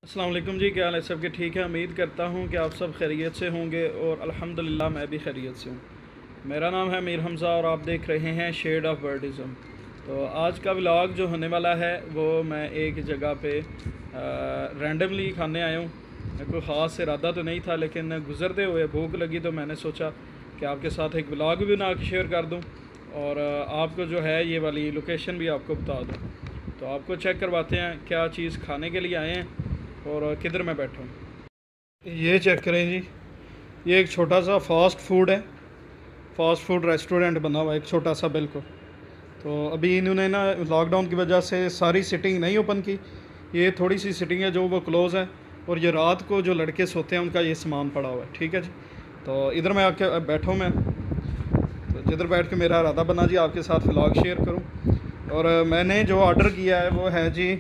अस्सलाम वालेकुम जी, क्या हाल है सबके? ठीक है, उम्मीद करता हूँ कि आप सब खैरियत से होंगे और अल्हम्दुलिल्लाह मैं भी खैरियत से हूँ। मेरा नाम है मीर हमज़ा और आप देख रहे हैं शेड ऑफ बर्डिज़म। तो आज का व्लॉग जो होने वाला है वो मैं एक जगह पे रैंडमली खाने आया हूँ। कोई ख़ास इरादा तो नहीं था, लेकिन गुज़रते हुए भूख लगी तो मैंने सोचा कि आपके साथ एक व्लॉग भी बना के शेयर कर दूँ और आपको जो है ये वाली लोकेशन भी आपको बता दूँ। तो आपको चेक करवाते हैं क्या चीज़ खाने के लिए आए हैं और किधर मैं बैठा हूँ। ये चेक करें जी, ये एक छोटा सा फास्ट फूड है, फास्ट फूड रेस्टोरेंट बना हुआ है एक छोटा सा बिल्कुल। तो अभी इन्होंने ना लॉकडाउन की वजह से सारी सिटिंग नहीं ओपन की, ये थोड़ी सी सिटिंग है जो वो क्लोज़ है और ये रात को जो लड़के सोते हैं उनका ये सामान पड़ा हुआ है। ठीक है जी, तो इधर मैं आके बैठा हूँ मैं, तो जिधर बैठ के मेरा इरादा बना जी आपके साथ व्लॉग शेयर करूँ। और मैंने जो ऑर्डर किया है वो है जी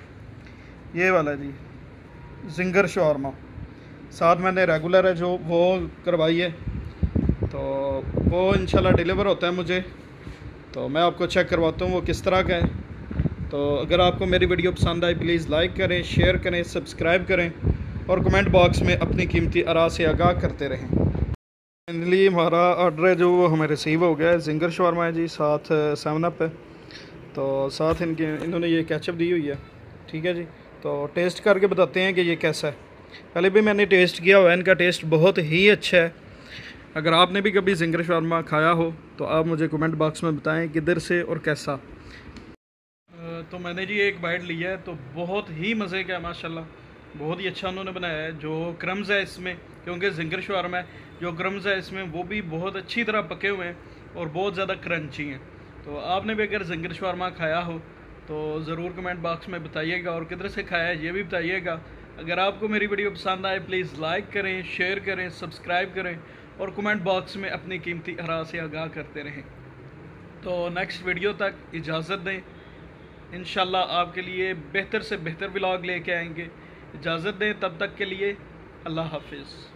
ये वाला जी जिंगर शवारमा, साथ मैंने रेगुलर है जो वो करवाई है, तो वो इंशाल्लाह डिलीवर होता है मुझे। तो मैं आपको चेक करवाता हूँ वो किस तरह का है। तो अगर आपको मेरी वीडियो पसंद आए प्लीज़ लाइक करें, शेयर करें, सब्सक्राइब करें और कमेंट बॉक्स में अपनी कीमती आरा से आगाह करते रहें। फाइनली हमारा ऑर्डर है जो वो हमें रिसीव हो गया है। जिंगर शवारमा है जी, साथ 7 अप है, तो साथ इन्होंने ये केचप दी हुई है। ठीक है जी, तो टेस्ट करके बताते हैं कि ये कैसा है। पहले भी मैंने टेस्ट किया हुआ है, इनका टेस्ट बहुत ही अच्छा है। अगर आपने भी कभी जिंगर शवारमा खाया हो तो आप मुझे कमेंट बॉक्स में बताएं किधर से और कैसा। तो मैंने जी एक बाइट लिया है तो बहुत ही मज़े का है माशाल्लाह, बहुत ही अच्छा उन्होंने बनाया है। जो क्रम्स है इसमें, क्योंकि जिंगर शवारमा है, जो क्रम्स है इसमें वो भी बहुत अच्छी तरह पके हुए हैं और बहुत ज़्यादा क्रंची हैं। तो आपने भी अगर जिंगर शवारमा खाया हो तो ज़रूर कमेंट बॉक्स में बताइएगा और किधर से खाया है ये भी बताइएगा। अगर आपको मेरी वीडियो पसंद आए प्लीज़ लाइक करें, शेयर करें, सब्सक्राइब करें और कमेंट बॉक्स में अपनी कीमती आरा से आगाह करते रहें। तो नेक्स्ट वीडियो तक इजाज़त दें, इंशाल्लाह आपके लिए बेहतर से बेहतर व्लॉग लेके आएंगे। इजाज़त दें, तब तक के लिए अल्लाह हाफिज़।